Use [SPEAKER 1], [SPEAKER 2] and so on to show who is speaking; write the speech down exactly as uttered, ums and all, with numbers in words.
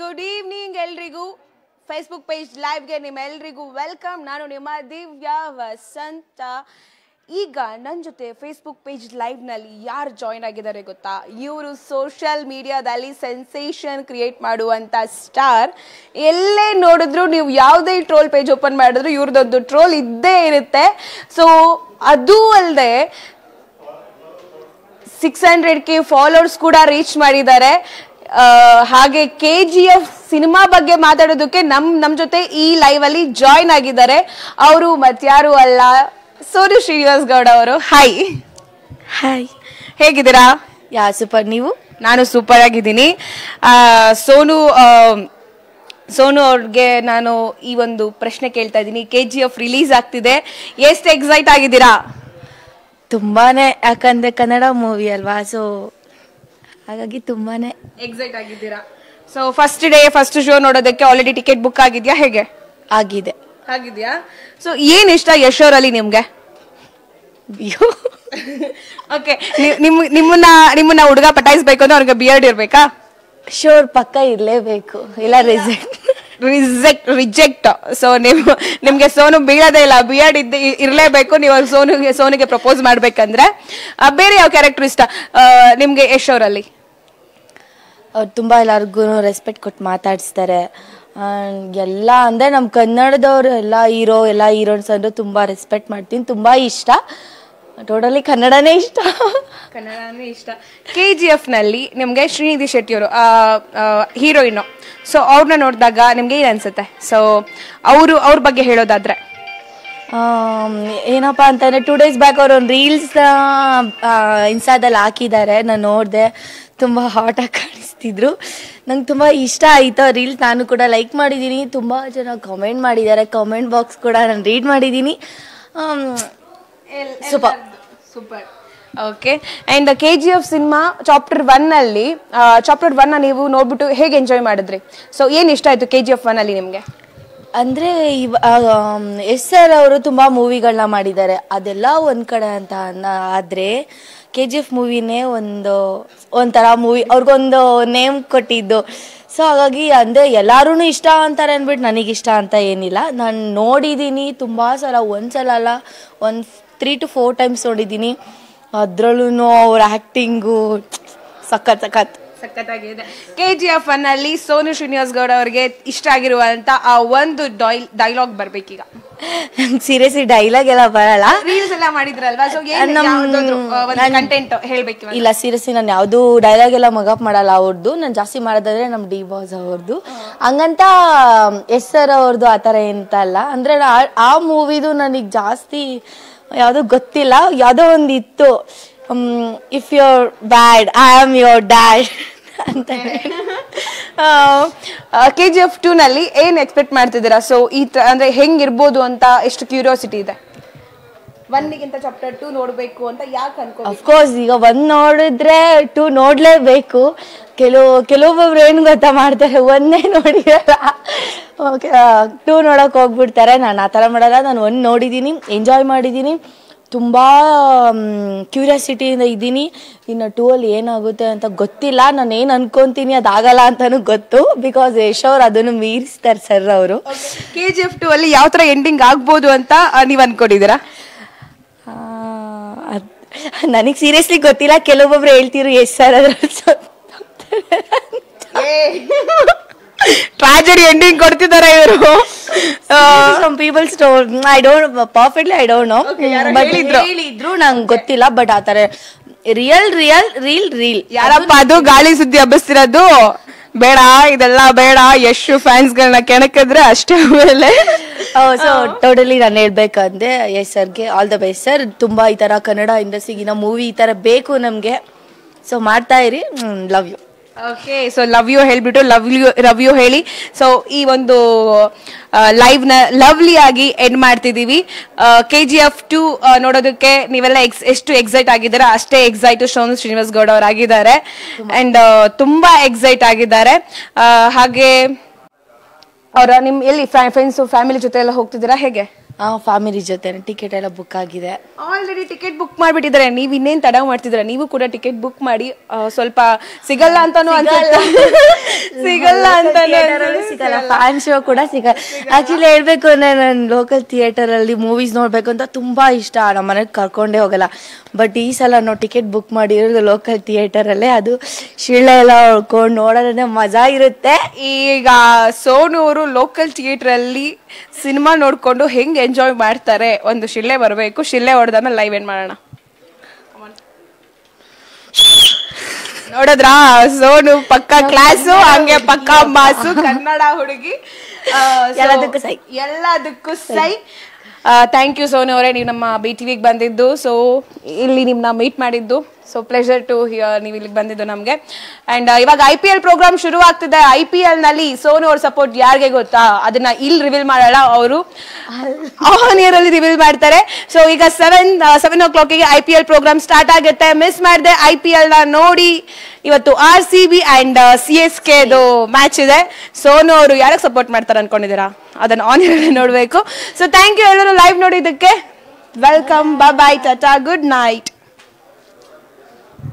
[SPEAKER 1] Good evening ಎಲ್ರಿಗೂ. Facebook page ಲೈವ್ಗೆ ನಿಮ್ಮೆಲ್ರಿಗೂ ವೆಲ್ಕಮ್. ನಾನು ನಿಮ್ಮ ದಿವ್ಯಾ ವಸಂತ. ಈಗ ನನ್ನ ಜೊತೆ ಫೇಸ್ಬುಕ್ ಪೇಜ್ ಲೈವ್ನಲ್ಲಿ ಯಾರು ಜಾಯ್ನ್ ಆಗಿದ್ದಾರೆ ಗೊತ್ತಾ? ಇವರು ಸೋಷಿಯಲ್ ಮೀಡಿಯಾದಲ್ಲಿ ಸೆನ್ಸೇಷನ್ ಕ್ರಿಯೇಟ್ ಮಾಡುವಂಥ ಸ್ಟಾರ್. ಎಲ್ಲೇ ನೋಡಿದ್ರು ನೀವು ಯಾವುದೇ ಟ್ರೋಲ್ ಪೇಜ್ ಓಪನ್ ಮಾಡಿದ್ರು ಇವ್ರದ್ದೊಂದು ಟ್ರೋಲ್ ಇದ್ದೇ ಇರುತ್ತೆ. ಸೊ ಅದು ಅಲ್ಲದೆ ಸಿಕ್ಸ್ ಹಂಡ್ರೆಡ್ ಕೆ ಫಾಲೋವರ್ಸ್ ಕೂಡ ರೀಚ್ ಮಾಡಿದ್ದಾರೆ. ಹಾಗೆ ಕೆ ಜಿ ಎಫ್ ಸಿನಿಮಾ ಬಗ್ಗೆ ಮಾತಾಡೋದಕ್ಕೆ ನಮ್ ನಮ್ ಜೊತೆ ಈ ಲೈವ್ ಅಲ್ಲಿ ಜಾಯ್ನ್ ಆಗಿದ್ದಾರೆ. ಅವರು ಮತ್ಯಾರು ಅಲ್ಲ, ಸೋನು ಶ್ರೀನಿವಾಸ್ ಗೌಡ ಅವರು. ಹಾಯ್
[SPEAKER 2] ಹಾಯ್,
[SPEAKER 1] ಹೇಗಿದ್ದೀರಾ?
[SPEAKER 2] Yeah super. ನೀವು?
[SPEAKER 1] ನಾನು ಸೂಪರ್ ಆಗಿದ್ದೀನಿ. ಸೋನು ಸೋನು ಅವ್ರಿಗೆ ನಾನು ಈ ಒಂದು ಪ್ರಶ್ನೆ ಕೇಳ್ತಾ ಇದ್ದೀನಿ. ಕೆ ಜಿ ಎಫ್ ರಿಲೀಸ್ ಆಗ್ತಿದೆ, ಎಷ್ಟು ಎಕ್ಸೈಟ್ ಆಗಿದ್ದೀರಾ?
[SPEAKER 2] ತುಂಬಾನೇ, ಯಾಕಂದ್ರೆ ಕನ್ನಡ ಮೂವಿ ಅಲ್ವಾ, ಸೊ ಹಾಗಾಗಿ ತುಂಬಾನೇ
[SPEAKER 1] ಎಕ್ಸೈಟ್ ಆಗಿದ್ದೀರಾ. So first day first show ನೋಡೋದಕ್ಕೆ ಆಲ್ರೆಡಿ ಟಿಕೆಟ್ ಬುಕ್ ಆಗಿದ್ಯಾ? ಹೇಗೆ
[SPEAKER 2] ಆಗಿದೆ?
[SPEAKER 1] ಆಗಿದ್ಯಾ. ಸೊ ಏನ್ ಇಷ್ಟ ಯಶ್ ಅವರಲ್ಲಿ ನಿಮ್ಗೆ? ಓಕೆ, ನಿಮ್ ನಿಮ್ಮನ್ನ ನಿಮ್ಮನ್ನ ಹುಡುಗ ಪಟಾಯಿಸ್ಬೇಕು ಅಂದ್ರೆ ಅವ್ರಿಗೆ ಬಿಯರ್ಡ್ ಇರ್ಬೇಕಾ?
[SPEAKER 2] ಶೋರ್ ಪಕ್ಕ ಇರ್ಲೇಬೇಕು, ಇಲ್ಲ ರಿಜೆಕ್ಟ್
[SPEAKER 1] ರಿಜೆಕ್ಟ್ ರಿಜೆಕ್ಟ್ ಸೊ ನಿಮ್ ನಿಮ್ಗೆ ಸೋನು ಬೀಳೋದೇ ಇಲ್ಲ, ಬಿಯರ್ಡ್ ಇದ್ದ ಇರ್ಲೇಬೇಕು. ನೀವು ಸೋನುಗೆ ಸೋನಿಗೆ ಪ್ರಪೋಸ್ ಮಾಡ್ಬೇಕಂದ್ರೆ. ಬೇರೆ ಯಾವ ಕ್ಯಾರೆಕ್ಟರ್ ಇಷ್ಟ ನಿಮ್ಗೆ ಯಶ್ ಅವರಲ್ಲಿ?
[SPEAKER 2] ಅವ್ರು ತುಂಬ ಎಲ್ಲರಿಗೂ ರೆಸ್ಪೆಕ್ಟ್ ಕೊಟ್ಟು ಮಾತಾಡಿಸ್ತಾರೆ. ಎಲ್ಲ ಅಂದರೆ ನಮ್ಮ ಕನ್ನಡದವ್ರು ಎಲ್ಲ ಹೀರೋ ಎಲ್ಲ ಹೀರೋಯಿನ್ಸ್ ಅಂದರೆ ತುಂಬ ರೆಸ್ಪೆಕ್ಟ್ ಮಾಡ್ತೀನಿ, ತುಂಬ ಇಷ್ಟ. ಟೋಟಲಿ ಕನ್ನಡನೇ ಇಷ್ಟ.
[SPEAKER 1] ಕನ್ನಡನೇ ಇಷ್ಟ. ಕೆ ಜಿ ಎಫ್ ನಲ್ಲಿ ನಿಮ್ಗೆ ಶ್ರೀನಿಧಿ ಶೆಟ್ಟಿ ಅವರು ಹೀರೋಯಿನ್. ಸೊ ಅವ್ರನ್ನ ನೋಡಿದಾಗ ನಿಮ್ಗೆ ಏನ್ ಅನ್ಸುತ್ತೆ? ಸೊ ಅವರು ಅವ್ರ ಬಗ್ಗೆ ಹೇಳೋದಾದ್ರೆ
[SPEAKER 2] ಏನಪ್ಪಾ ಅಂತಂದರೆ, ಟೂ ಡೇಸ್ ಬ್ಯಾಕ್ ಅವ್ರು ಒಂದು ರೀಲ್ಸ್ ಇನ್ಸ್ಟಾದಲ್ಲಿ ಹಾಕಿದ್ದಾರೆ, ನಾನು ನೋಡಿದೆ. ತುಂಬ ಹಾಟಾಗಿ ಕಾಣಿಸ್ತಿದ್ರು, ನಂಗೆ ತುಂಬ ಇಷ್ಟ ಆಯಿತು ರೀಲ್ಸ್. ನಾನು ಕೂಡ ಲೈಕ್ ಮಾಡಿದ್ದೀನಿ, ತುಂಬ ಜನ ಕಮೆಂಟ್ ಮಾಡಿದ್ದಾರೆ, ಕಮೆಂಟ್ ಬಾಕ್ಸ್ ಕೂಡ ನಾನು ರೀಡ್ ಮಾಡಿದ್ದೀನಿ. Super
[SPEAKER 1] super. Okay, and K G F cinema chapter one ಅಲ್ಲಿ ಚಾಪ್ಟರ್ ಒನ್ ನೀವು ನೋಡ್ಬಿಟ್ಟು ಹೇಗೆ ಎಂಜಾಯ್ ಮಾಡಿದ್ರಿ? ಸೊ ಏನ್ ಇಷ್ಟ ಆಯ್ತು ಕೆ ಜಿ ಎಫ್ ಒನ್ ಅಲ್ಲಿ ನಿಮ್ಗೆ?
[SPEAKER 2] ಅಂದರೆ ಇವ ಎಸ್ ಸರ್ ಅವರು ತುಂಬ ಮೂವಿಗಳನ್ನ ಮಾಡಿದ್ದಾರೆ, ಅದೆಲ್ಲ ಒಂದು ಕಡೆ ಅಂತ ಆದರೆ ಕೆ ಜಿ ಎಫ್ ಮೂವಿನೇ ಒಂದು ಒಂಥರ ಮೂವಿ, ಅವ್ರಿಗೊಂದು ನೇಮ್ ಕೊಟ್ಟಿದ್ದು. ಸೊ ಹಾಗಾಗಿ ಅಂದರೆ ಎಲ್ಲರೂ ಇಷ್ಟ ಅಂತಾರೆ ಅಂದ್ಬಿಟ್ಟು ನನಗಿಷ್ಟ ಅಂತ ಏನಿಲ್ಲ. ನಾನು ನೋಡಿದ್ದೀನಿ ತುಂಬ ಸಲ, ಒಂದು ಸಲ ಅಲ್ಲ, ಒಂದು ತ್ರೀ ಟು ಫೋರ್ ಟೈಮ್ಸ್ ನೋಡಿದ್ದೀನಿ. ಅದರಲ್ಲೂ ಅವ್ರ ಆ್ಯಕ್ಟಿಂಗು ಸಖತ್ ಸಖತ್
[SPEAKER 1] ಸಖತ್ತಾಗಿದೆ. ಕೆ ಜಿ ಎಫ್ ಒನ್ ಅಲ್ಲಿ ಸೋನು ಶ್ರೀನಿವಾಸ್ ಗೌಡ ಅವರಿಗೆ ಇಷ್ಟ ಆಗಿರುವಂತ ಆ ಒಂದು ಡೈಲಾಗ್ ಬರ್ಬೇಕೀಗ.
[SPEAKER 2] ಸೀರಿಯಸ್ಲಿ ಡೈಲಾಗ್ ಎಲ್ಲ ಬರಲ್ಲ,
[SPEAKER 1] ರೀಲ್ಸ್ ಎಲ್ಲ ಮಾಡಿದ್ರಲ್ವಾ, ಸೊ ಕಂಟೆಂಟ್ ಹೇಳ್ಬೇಕು.
[SPEAKER 2] ಇಲ್ಲ ಸೀರಿಯಸ್ಲಿ ನಾನು ಯಾವುದು ಡೈಲಾಗ್ ಎಲ್ಲ ಮಗಪ್ ಮಾಡಲ್ಲ ಅವ್ರದ್ದು. ನಾನು ಜಾಸ್ತಿ ಮಾಡೋದಾದ್ರೆ ನಮ್ಮ ಡಿ ಬಾಸ್ ಅವ್ರದ್ದು. ಹಂಗಂತ ಎಸ್ ಸರ್ ಅವ್ರದ್ದು ಆ ಥರ ಎಂತ ಅಲ್ಲ. ಅಂದರೆ ಆ ಮೂವಿದು ನನಗೆ ಜಾಸ್ತಿ ಯಾವುದೋ ಗೊತ್ತಿಲ್ಲ, ಯಾವುದೋ ಒಂದು ಇತ್ತು, if your bad I am your dad ಅಂತ.
[SPEAKER 1] ಕೆ ಜಿ ಎಫ್ ಟೂ ನಲ್ಲಿ ಏನ್ ಎಕ್ಸ್ಪೆಕ್ಟ್ ಮಾಡ್ತಿದ್ದೀರಾ? ಸೊ ಈ ಅಂದ್ರೆ ಹೆಂಗಿರ್ಬೋದು ಅಂತ ಎಷ್ಟು ಕ್ಯೂರಿಯಾಸಿಟಿ ಇದೆ? ಒನ್ಗಿಂತ ಚಾಪ್ಟರ್ ಟೂ ನೋಡ್ಬೇಕು ಅಂತ ಯಾಕೆ ಅನ್ಕೋ?
[SPEAKER 2] ಅಫ್ಕೋರ್ಸ್ ಈಗ ಒಂದ್ ನೋಡಿದ್ರೆ ಟೂ ನೋಡ್ಲೇಬೇಕು. ಕೆಲವು ಕೆಲವೊಬ್ಬೊಬ್ರು ಏನು ಗೊತ್ತಾ ಮಾಡ್ತಾರೆ, ಒಂದೇ ನೋಡಿರಲ್ಲ, ಟೂ ನೋಡಕ್ ಹೋಗ್ಬಿಡ್ತಾರೆ. ನಾನು ಆ ಥರ ಮಾಡಲ್ಲ. ನಾನು ಒಂದು ನೋಡಿದ್ದೀನಿ, ಎಂಜಾಯ್ ಮಾಡಿದ್ದೀನಿ, ತುಂಬ ಕ್ಯೂರಿಯಾಸಿಟಿಯಿಂದ ಇದ್ದೀನಿ. ಇನ್ನು ಟೂ ಅಲ್ಲಿ ಏನಾಗುತ್ತೆ ಅಂತ ಗೊತ್ತಿಲ್ಲ. ನಾನು ಏನು ಅನ್ಕೊಂತೀನಿ ಅದಾಗಲ್ಲ ಅಂತಾನು ಗೊತ್ತು, ಬಿಕಾಸ್ ಯಶ್ ಅವ್ರು ಅದನ್ನು ಮೀರಿಸ್ತಾರೆ ಸರ್ ಅವರು.
[SPEAKER 1] ಕೆ ಜಿ ಎಫ್ ಟೂ ಅಲ್ಲಿ ಯಾವ ಥರ ಎಂಡಿಂಗ್ ಆಗ್ಬೋದು ಅಂತ ನೀವು ಅನ್ಕೊಂಡಿದ್ದೀರಾ?
[SPEAKER 2] ನನಗೆ ಸೀರಿಯಸ್ಲಿ ಗೊತ್ತಿಲ್ಲ. ಕೆಲವೊಬ್ಬರು ಹೇಳ್ತಿರು ಎಸ್ ಸರ್ ಅದ್ರಲ್ಲಿ
[SPEAKER 1] ಟ್ರಾಜಡಿ ಎಂಡಿಂಗ್ ಕೊಡ್ತಿದ್ದಾರೆ ಇವರು.
[SPEAKER 2] Some people store I don't perfectly I don't know, but ಹೇಳಿದ್ರು ನಂಗೆ ಗೊತ್ತಿಲ್ಲ. ಬಟ್ ಆ ಥರ ರಿಯಲ್ ರಿಯಲ್ ರೀಲ್ ರೀಲ್
[SPEAKER 1] ಯಾರಪ್ಪ ಅದು ಗಾಳಿ ಸುದ್ದಿ ಹಬ್ಬಿಸ್ತಿರೋದು? ಬೇಡ, ಇದೆಲ್ಲ ಬೇಡ. ಎಷ್ಟು ಫ್ಯಾನ್ಸ್ ಗಳನ್ನ ಕೆಣಕಿದ್ರೆ ಅಷ್ಟೇ. ಆಮೇಲೆ
[SPEAKER 2] ಸೊ ಟೋಟಲಿ ನಾನು ಹೇಳ್ಬೇಕಂದ್ರೆ ಎಸ್ ಸರ್ಗೆ ಆಲ್ ದ ಬೆಸ್ಟ್ ಸರ್. ತುಂಬಾ ಈ ತರ ಕನ್ನಡ ಇಂಡಸ್ಟ್ರಿಗಿನ ಮೂವಿ ಈ ತರ ಬೇಕು ನಮ್ಗೆ. ಸೊ ಮಾಡ್ತಾ ಇರಿ. Love you.
[SPEAKER 1] Okay, so love you ಹೇಳ್ಬಿಟ್ಟು ಲವ್ ಯು ಲವ್ ಯು ಹೇಳಿ ಸೊ ಈ ಒಂದು ಲೈವ್ ನ ಲವ್ಲಿ ಆಗಿ ಎಂಡ್ ಮಾಡ್ತಿದೀವಿ. ಕೆ ಜಿ ಎಫ್ ಟೂ ನೋಡೋದಕ್ಕೆ ನೀವೆಲ್ಲ ಎಕ್ಸ್ ಎಷ್ಟು ಎಕ್ಸೈಟ್ ಆಗಿದ್ದಾರೆ ಅಷ್ಟೇ ಎಕ್ಸೈಟ್ ಸೋನು ಶ್ರೀನಿವಾಸ್ ಗೌಡ ಅವರು ಆಗಿದ್ದಾರೆ. ಅಂಡ್ ತುಂಬಾ ಎಕ್ಸೈಟ್ ಆಗಿದ್ದಾರೆ. ಹಾಗೆ ಅವರ ನಿಮ್ ಎಲ್ಲಿ ಫ್ರೆಂಡ್ಸ್ ಫ್ಯಾಮಿಲಿ ಜೊತೆ ಎಲ್ಲ ಹೋಗ್ತಿದ್ದೀರಾ ಹೇಗೆ?
[SPEAKER 2] ಫ್ಯಾಮಿಲಿ ಜೊತೆ ಟಿಕೆಟ್ ಎಲ್ಲ ಬುಕ್ ಆಗಿದೆ.
[SPEAKER 1] ಆಲ್ರೆಡಿ ಟಿಕೆಟ್ ಬುಕ್ ಮಾಡಿಬಿಟ್ಟಿದ್ದಾರೆ. ನೀವು ಇನ್ನೇನು ತಡ ಮಾಡ್ತಿದ್ದೀರಾ? ನೀವು ಕೂಡ ಟಿಕೆಟ್ ಬುಕ್ ಮಾಡಿ. ಸ್ವಲ್ಪ ಸಿಗಲ್ಲ ಅಂತಾನು ಅನ್ಸುತ್ತೆ, ಸಿಗಲ್ಲ ಅಂತಾನು
[SPEAKER 2] ಸಿಗಲ್ಲ, ಫ್ಯಾನ್ ಶೋ ಕೂಡ ಸಿಗಲ್ಲ. ಆಕ್ಚುಲಿ ಹೇಳ್ಬೇಕು ಅಂದ್ರೆ ನಾನು ಲೋಕಲ್ ಥಿಯೇಟರ್ ಅಲ್ಲಿ ಮೂವೀಸ್ ನೋಡ್ಬೇಕು ಅಂತ ತುಂಬಾ ಇಷ್ಟ. ನಮ್ಮ ಮನೆಗೆ ಕರ್ಕೊಂಡೇ ಹೋಗಲ್ಲ. ಬಟ್ ಈ ಸಲ ನಾವು ಟಿಕೆಟ್ ಬುಕ್ ಮಾಡಿರೋದು ಲೋಕಲ್ ಥಿಯೇಟರ್ ಅಲ್ಲೇ. ಅದು ಶಿಳ್ಳೆ ಎಲ್ಲ ಹೊಡ್ಕೊಂಡು ನೋಡೋದೇ ಮಜಾ ಇರುತ್ತೆ.
[SPEAKER 1] ಈಗ ಸೋನು ಅವರು ಲೋಕಲ್ ಥಿಯೇಟರ್ ಅಲ್ಲಿ ಸಿನಿಮಾ ನೋಡ್ಕೊಂಡು ಹೆಂಗ್ ಎಂಜಾಯ್ ಮಾಡ್ತಾರೆ, ಒಂದು ಶಿಳ್ಳೆ ಬರಬೇಕು. ಶಿಳ್ಳೆ ಹೊಡೆದಾದ್ಮೇಲೆ ಲೈವ್ ಏನ್ ಮಾಡೋಣ ನೋಡಿದ್ರಾ? ಸೋನು ಪಕ್ಕ ಕ್ಲಾಸು, ಹಂಗೆ ಪಕ್ಕ ಮಾಸು, ಕನ್ನಡ ಹುಡುಗಿ,
[SPEAKER 2] ಎಲ್ಲದಕ್ಕೂ ಸೈ
[SPEAKER 1] ಎಲ್ಲದಕ್ಕೂ ಸೈ. ಥ್ಯಾಂಕ್ ಯು ಸೋನು ಅವರೇ, ನೀವು ನಮ್ಮ ಬಿ ಟಿವಿಗೆ ಬಂದಿದ್ದು. ಸೊ ಇಲ್ಲಿ ನಿಮ್ಮನ್ನ ಮೀಟ್ ಮಾಡಿದ್ದು ಸೊ ಪ್ಲೆಷರ್ ಟು ಹಿಯರ್, ನೀವು ಇಲ್ಲಿಗೆ ಬಂದಿದ್ದು ನಮಗೆ. ಅಂಡ್ ಇವಾಗ ಐ ಪಿ ಎಲ್ ಪ್ರೋಗ್ರಾಮ್ ಶುರು ಆಗ್ತಿದೆ. ಐ ಪಿ ಎಲ್ ನಲ್ಲಿ ಸೋನು ಅವ್ರ ಸಪೋರ್ಟ್ ಯಾರಿಗೆ ಗೊತ್ತಾ? ಅದನ್ನ ಇಲ್ಲಿ ರಿವೀಲ್ ಮಾಡಲ್ಲ, ಅವರು ಆನ್ ಇಯರ್ ಅಲ್ಲಿ ರಿವೀಲ್ ಮಾಡ್ತಾರೆ. ಸೊ ಈಗ ಸೆವೆನ್ ಸೆವೆನ್ ಓ ಕ್ಲಾಕಿಗೆ I P L program start ಆಗುತ್ತೆ. ಮಿಸ್ ಮಾಡದೆ ಐ ಪಿ ಎಲ್ ನ ನೋಡಿ. ಇವತ್ತು R C B and C S ಕೆದು ಮ್ಯಾಚ್ ಇದೆ. ಸೋನು ಅವರು ಯಾರಿಗೆ ಸಪೋರ್ಟ್ ಮಾಡ್ತಾರೆ ಅನ್ಕೊಂಡಿದ್ದೀರಾ? ಅದನ್ನ ಆನ್ ಇಯರ್ ಅಲ್ಲಿ ನೋಡ್ಬೇಕು. ಸೊ ಥ್ಯಾಂಕ್ ಯು ಎಲ್ಲರೂ ಲೈವ್ ನೋಡಿದ್ದಕ್ಕೆ. Welcome, bye bye, tata, good night.